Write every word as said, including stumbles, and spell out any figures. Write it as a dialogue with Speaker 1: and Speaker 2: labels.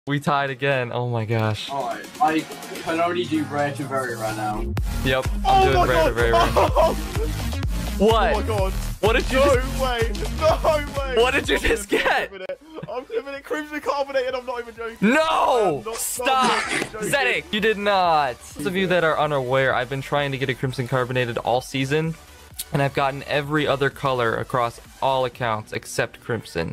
Speaker 1: We tied again. Oh my gosh.
Speaker 2: Alright, I can only do rare to very right now.
Speaker 1: Yep, I'm
Speaker 3: Oh
Speaker 1: doing
Speaker 3: my
Speaker 1: rare to
Speaker 3: god!
Speaker 1: very rare.
Speaker 3: Oh,
Speaker 1: What?
Speaker 3: oh my god!
Speaker 1: What did you
Speaker 3: No
Speaker 1: just...
Speaker 3: way! No way!
Speaker 1: What did you just get?
Speaker 3: I'm flipping it. Crimson carbonated. I'm not even joking.
Speaker 1: No!
Speaker 3: not-
Speaker 1: Stop!
Speaker 3: I'm not joking.
Speaker 1: Zedek, you did not. Those of you that are unaware, I've been trying to get a Crimson Carbonated all season, and I've gotten every other color across all accounts except Crimson.